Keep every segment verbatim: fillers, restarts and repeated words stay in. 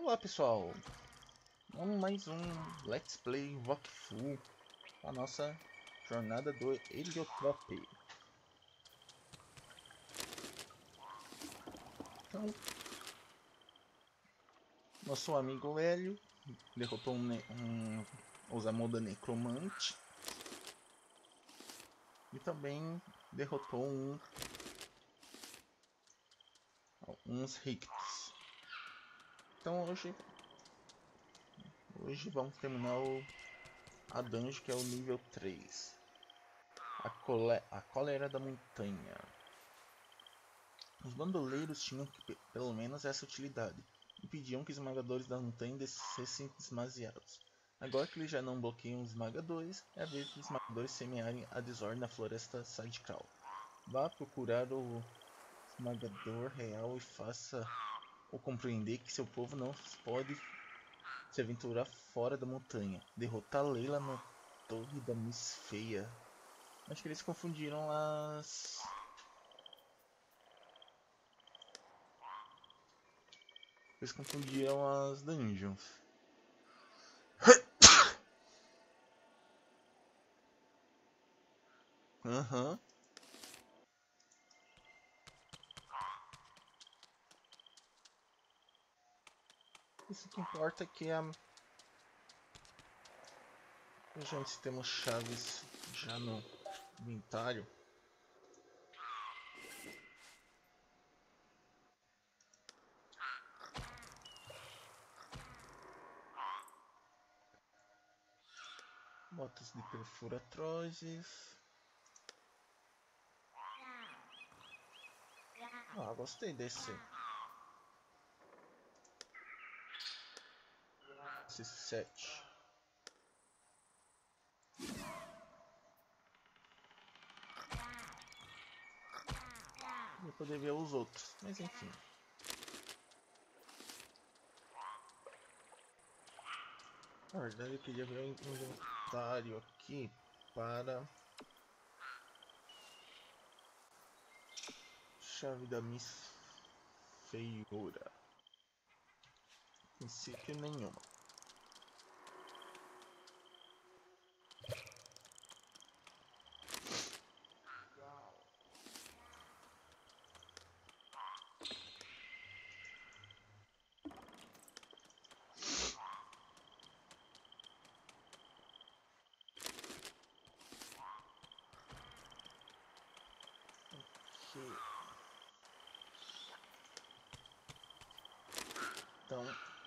Olá pessoal, vamos mais um Let's Play Wakfu, a nossa jornada do Heliotrope. Então, nosso amigo Hélio derrotou um, um Osamoda Necromante e também derrotou um, uns Rictus. Então hoje, hoje vamos terminar o, a dungeon, que é o nível três. A, cole, a Cólera da Montanha. Os bandoleiros tinham que, pelo menos essa utilidade, impediam que os esmagadores da montanha descessem demasiados. Agora que eles já não bloqueiam os esmagadores, é a vez dos esmagadores semearem a desordem na floresta Sadkal. Vá procurar o esmagador real e faça-o compreender que seu povo não pode se aventurar fora da montanha. Derrotar Leila na torre da Miss Feia. Acho que eles confundiram as... Eles confundiram as dungeons. Aham. Uhum. Isso que importa é que a... a gente temos chaves já no inventário. Botas de perfuratrozes. Ah, gostei desse. Esse set. Vou poder ver os outros, mas enfim. Na verdade eu queria ver o inventário aqui para... Chave da Miss Feiura. Princípio nenhuma. Okay. Então,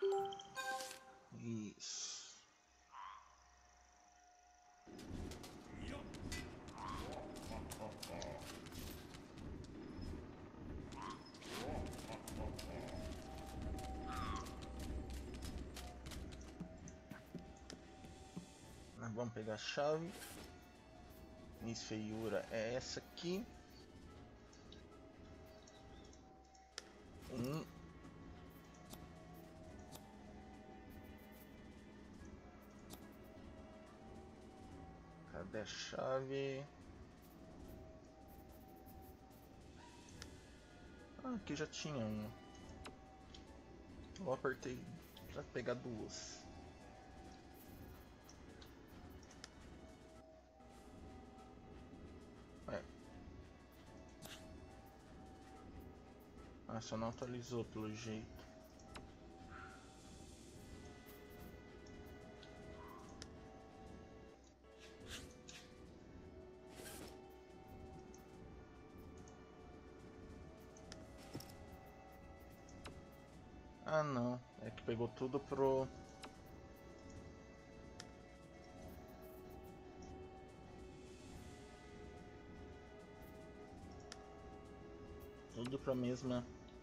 isso. Vamos pegar a chave. Miss Feiura é essa aqui. Um. Cadê a chave? Ah, aqui já tinha uma. Eu apertei para pegar duas. É. Ah, só não atualizou pelo jeito. Ah não, é que pegou tudo pro... Tudo pra mesma...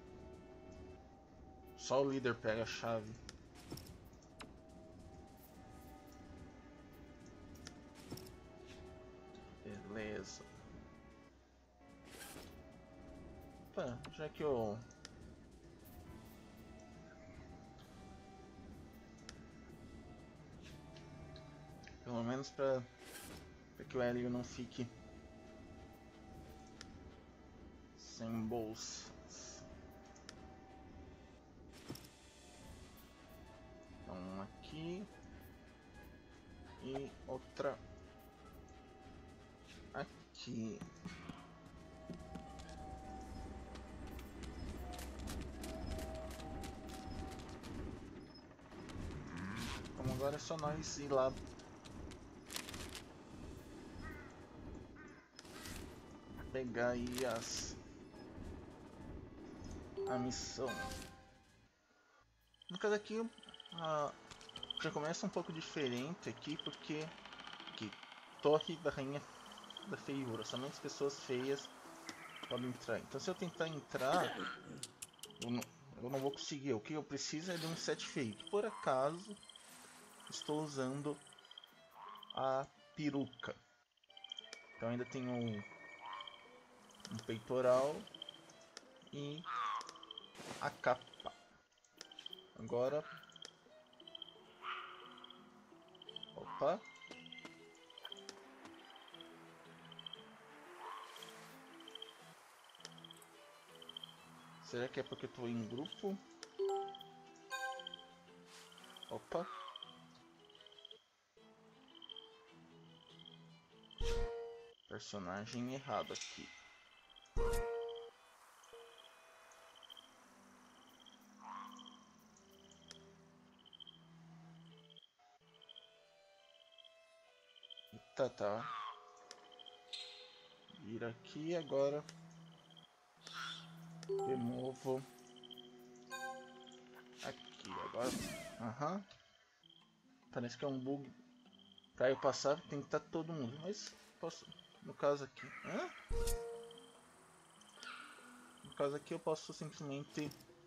Só o líder pega a chave. Beleza. Opa, já que eu... Pelo menos pra, pra que o Hélio não fique sem bolsas. outra aqui. Então agora é só nós ir lá pegar aí as a missão. No caso aqui, a, já começa um pouco diferente aqui, porque aqui, Torre da Rainha da Feiura, somente pessoas feias podem entrar. Então se eu tentar entrar, eu não, eu não vou conseguir. O que eu preciso é de um set feio. Por acaso, estou usando a peruca. Então ainda tenho um, um peitoral e a capa. Agora, opa. Será que é porque eu tô em grupo? Opa. Personagem errado aqui. Tá, tá. Vira aqui agora. Removo. Aqui agora. Aham. Uhum. Parece que é um bug. Pra eu passar tem que estar todo mundo. Mas posso. No caso aqui. Hã? No caso aqui eu posso simplesmente.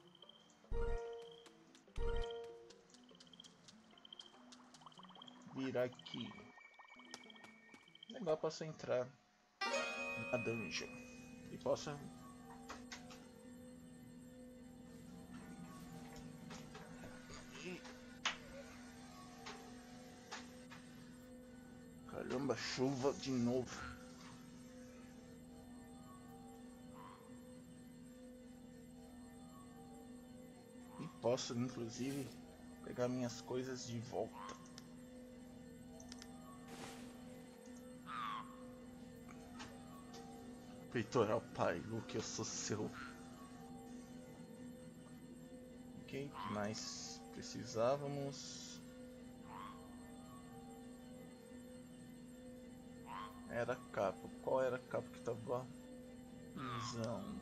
Virar aqui. Legal, posso entrar na dungeon. E posso. Caramba, chuva de novo. E posso, inclusive, pegar minhas coisas de volta. Peitoral pai, Luke, eu sou seu. Ok, o que mais precisávamos? Era a capa. Qual era a capa que tava usando?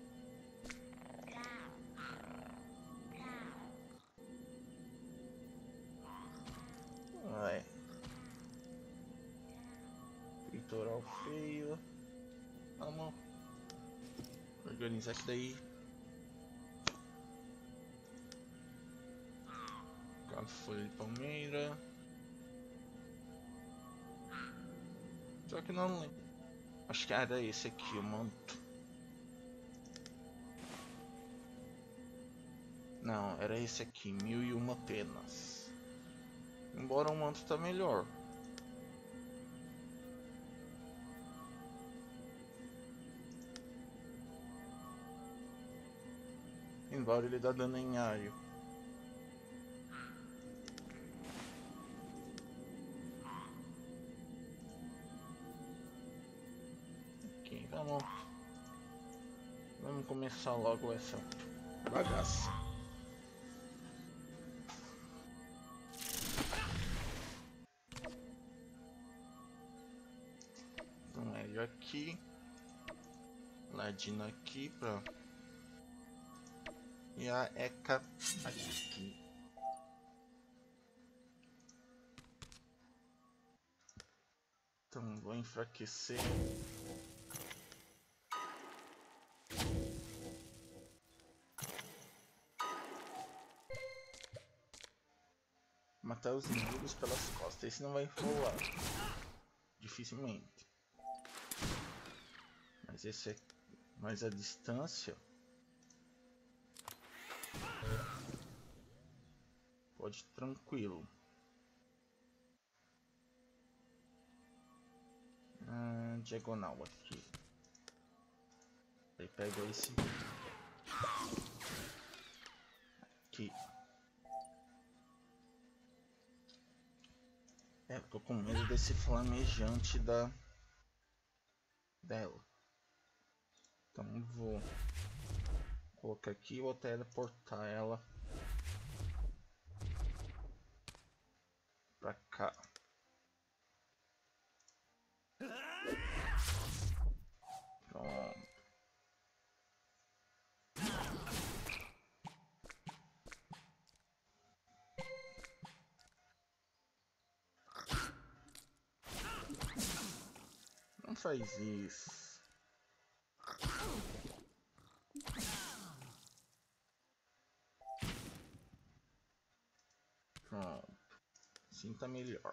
Ah, é. Peitoral feio. Vamos organizar isso daí. Folha de palmeira. Só que não lembro. Acho que era esse aqui, o manto. Não, era esse aqui, mil e uma penas. Embora o manto tá melhor. Embora ele dá dano em área. Ok, vamos. Vamos começar logo essa bagaça. Então ele aqui. Ladino aqui pra. E a Eka aqui. Então vou enfraquecer. Matar os inimigos pelas costas. Esse não vai rolar. Dificilmente. Mas esse é. Mas a distância. Pode ir tranquilo. Ah, diagonal aqui. Aí pega esse. Aqui. É, eu tô com medo desse flamejante da dela. Então vou colocar aqui e vou teleportar ela pra cá. Pronto. Não faz isso. Pronto. Assim tá melhor.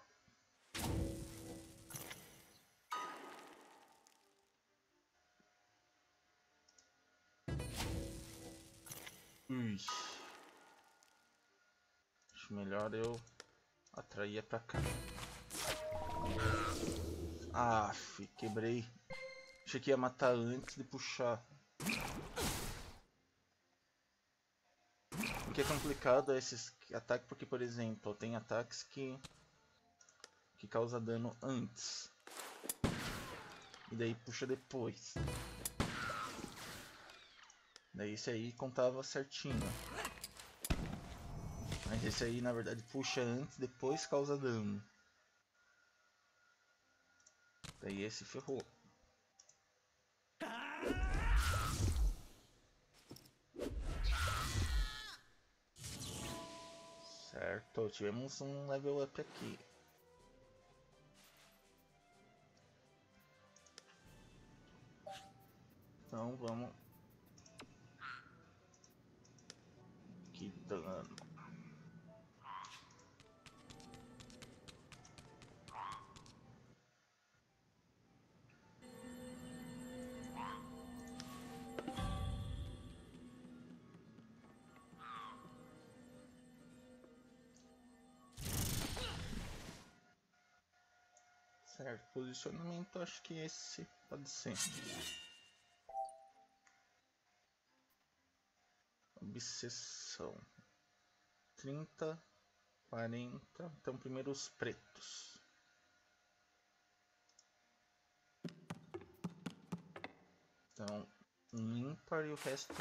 Ui. Acho melhor eu atrair pra cá. Aff, quebrei. Achei que ia matar antes de puxar. O que é complicado é esses ataques porque, por exemplo, tem ataques que que causa dano antes e daí puxa depois. Daí esse aí contava certinho, mas esse aí na verdade puxa antes, depois causa dano. Daí esse ferrou. Certo, tivemos um level up aqui. Então vamos. Que dano. Certo, posicionamento acho que esse pode ser. Obsessão. trinta, quarenta. Então primeiro os pretos. Então um ímpar e o resto.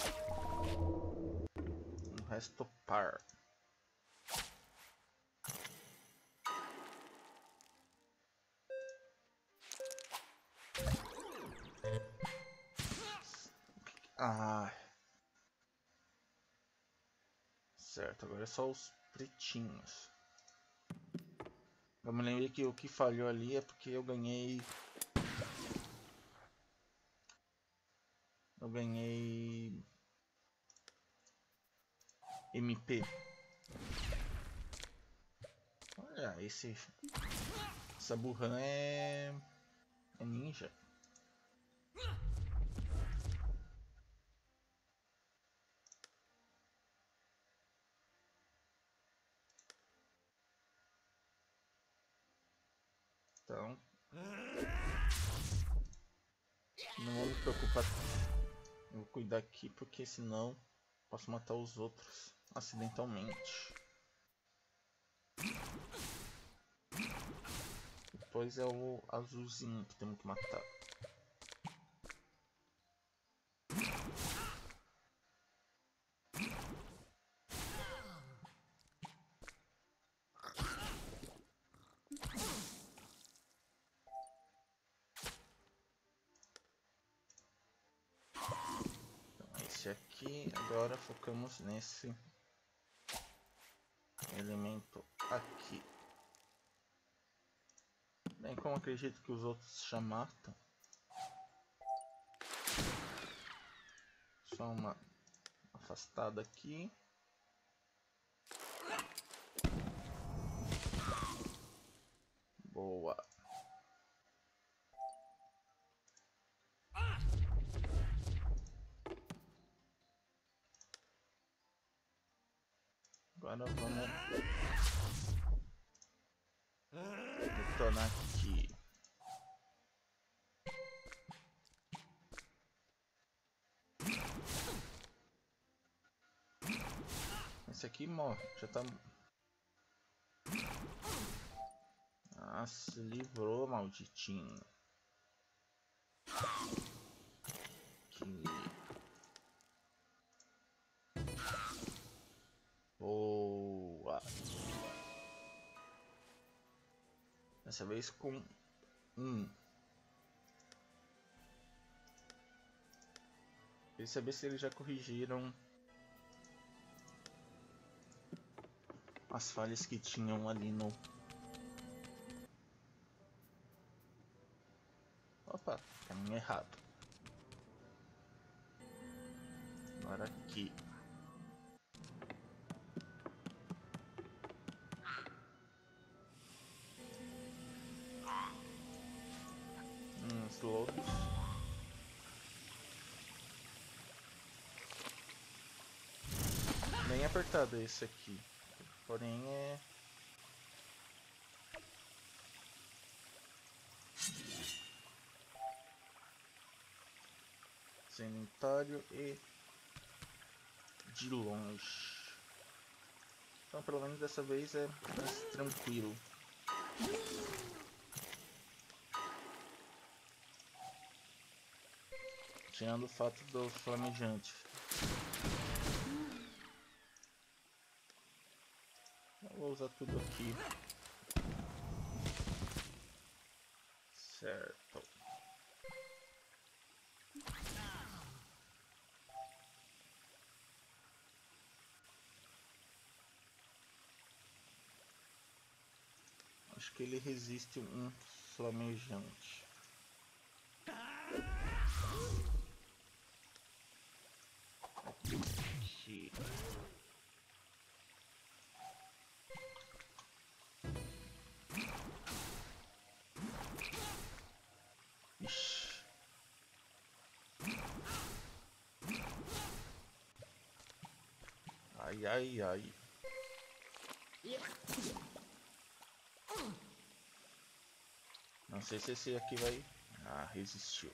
O resto par. Ah. Certo, agora é só os pretinhos. Eu me lembrei que o que falhou ali é porque eu ganhei... Eu ganhei... M P. Olha, esse... Essa burrã é... É ninja. Então... Não vou me preocupar. Eu vou cuidar aqui porque senão posso matar os outros acidentalmente. Depois é o azulzinho que temos que matar. Então esse aqui, agora focamos nesse elemento aqui. Bem, como acredito que os outros já matam, só uma afastada aqui. Boa. Agora vamos detonar aqui. Esse aqui morre, já tá... Ah, se livrou, malditinho. Que... Boa. Dessa vez com um. Queria saber se eles já corrigiram as falhas que tinham ali no... Opa, caminho errado. Agora aqui. Uns lobos. Bem apertado esse aqui. Porém é... Sanitário e de longe. Então pelo menos dessa vez é mais tranquilo. Tirando o fato do flamejante. Eu vou usar tudo aqui. Certo. Acho que ele resiste um flamejante. Aqui. Ixi. Ai, ai, ai. Não sei se esse aqui vai... Ah, resistiu.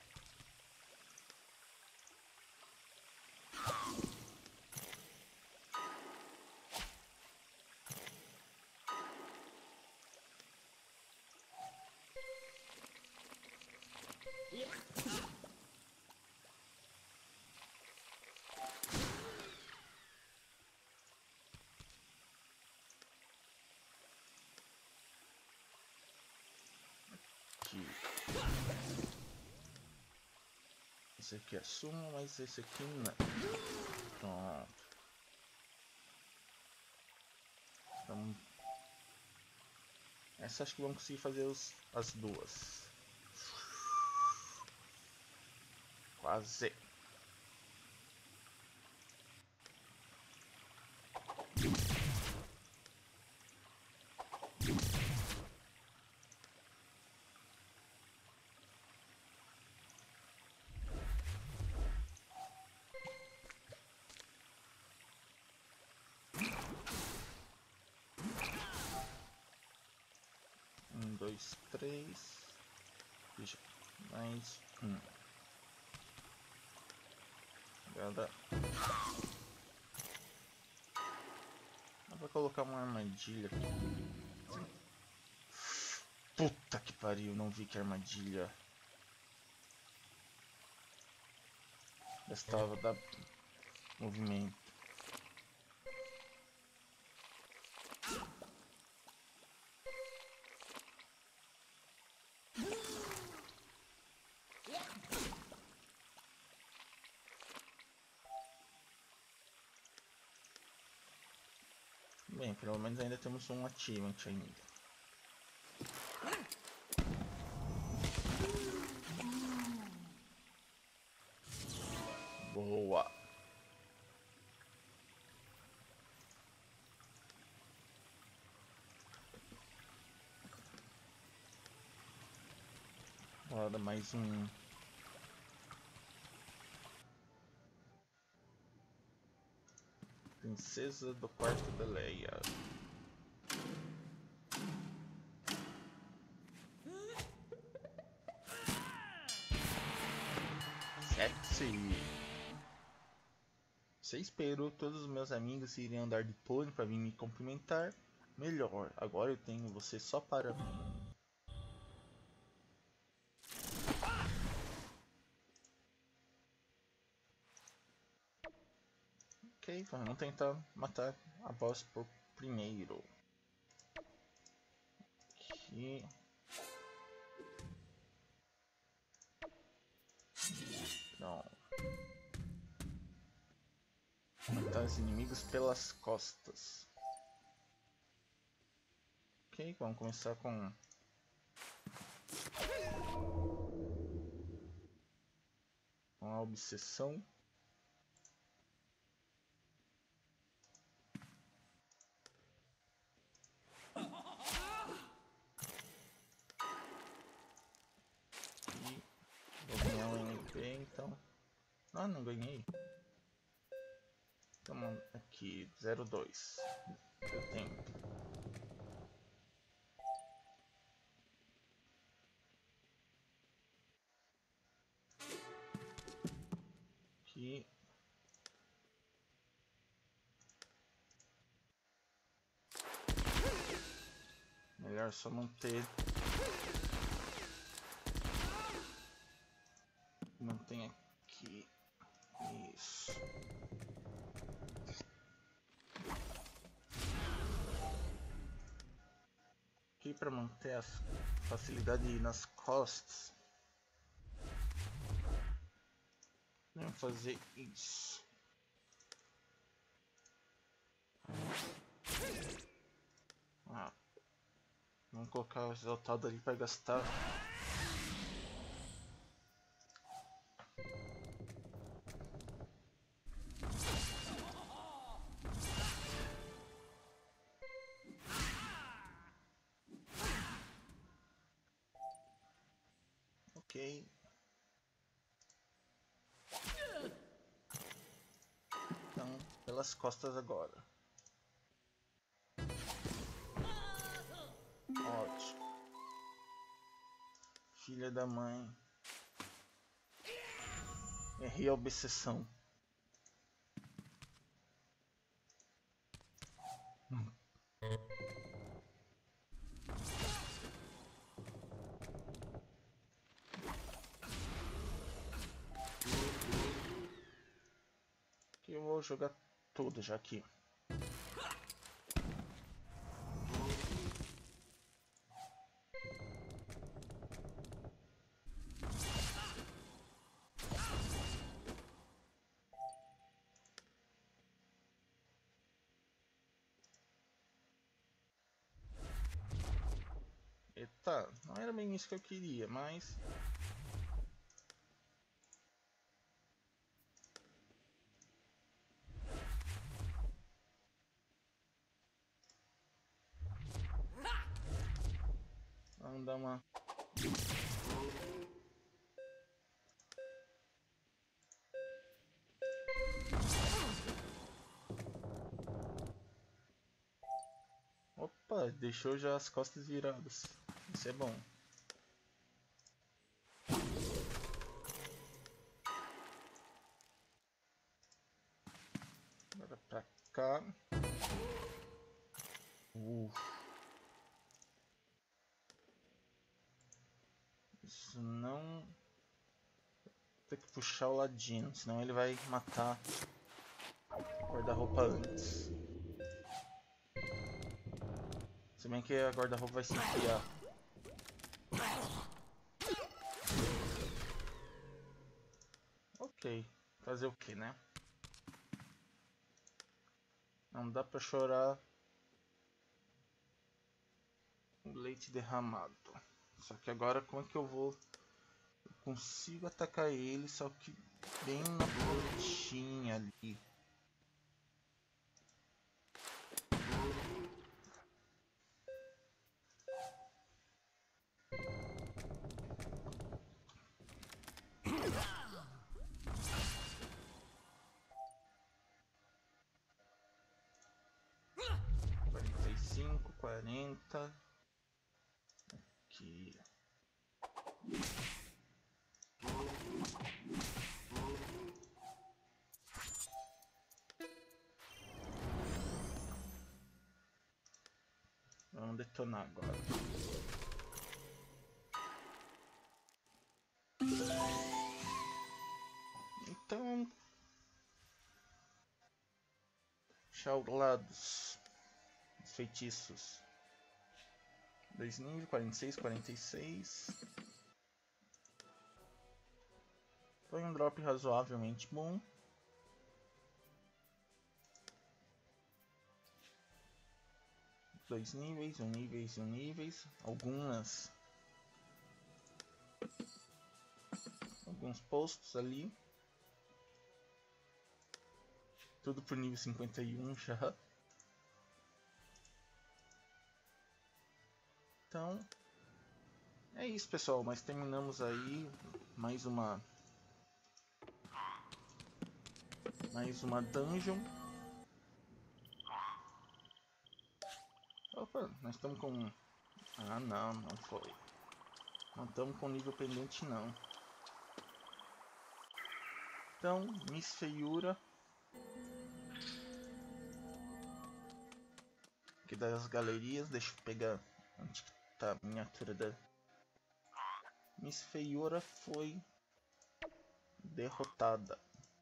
Aqui. Esse aqui é sumo, mas esse aqui não. Pronto. Então, essa acho que vamos conseguir fazer os, as duas. Quase. Um, dois, três. Deixa mais um. Agora vou colocar uma armadilha aqui. Puta que pariu, não vi que armadilha. Gastava da movimento. Bem, pelo menos ainda temos um achievement ainda. Boa. Agora mais um. Princesa do quarto da Leia. Sexy. Você esperou todos os meus amigos irem andar de pônei para vir me cumprimentar? Melhor, agora eu tenho você só para mim. Ok, vamos tentar matar a boss por primeiro. Aqui. Não. Matar os inimigos pelas costas. Ok, vamos começar com... com a obsessão. E vou ganhar um M P, então... Ah, não ganhei. Então aqui, zero dois. Eu tenho. Aqui. Melhor só manter. Mantém aqui. Isso. Aqui para manter a facilidade nas costas. Vamos fazer isso. Ah, vamos colocar o exaltado ali para gastar. Ok. Então, pelas costas agora. Ótimo. Filha da mãe. Errei a obsessão. Hum. Aqui eu vou jogar tudo já aqui. Eita, não era bem isso que eu queria, mas... Vamos dar uma... Opa, deixou já as costas viradas. Isso é bom. Agora pra cá. Uf. Isso não... Tem que puxar o ladino, senão ele vai matar o guarda-roupa antes. Se bem que a guarda-roupa vai se enfiar. Ok, fazer o que, né? Não dá pra chorar o leite derramado. Só que agora como é que eu vou... Eu consigo atacar ele, só que bem na pontinha ali. quarenta e cinco, quarenta. Aqui. Vamos detonar agora. Então... Puxar o lado dos feitiços. Dois níveis, quarenta e seis, quarenta e seis. Foi um drop razoavelmente bom. Dois níveis, um níveis e um níveis. Algumas. Alguns postos ali. Tudo por nível cinquenta e um já. Então, é isso, pessoal. Nós terminamos aí mais uma mais uma dungeon. Opa, nós estamos com... Ah, não, não foi. Não estamos com nível pendente, não. Então, Miss Feiura. Aqui das galerias, deixa eu pegar onde tá a miniatura da Miss Feiura foi derrotada.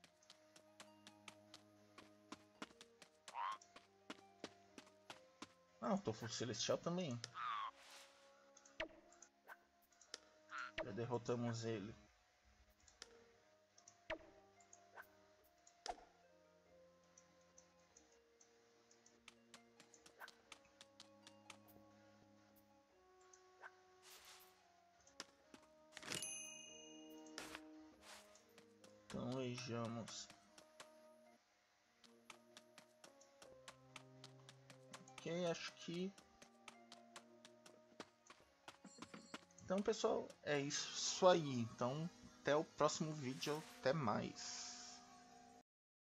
Ah, o Tofu Celestial também. Já derrotamos ele. Então vejamos. Ok, acho que... Então, pessoal, é isso aí. Então, até o próximo vídeo. Até mais.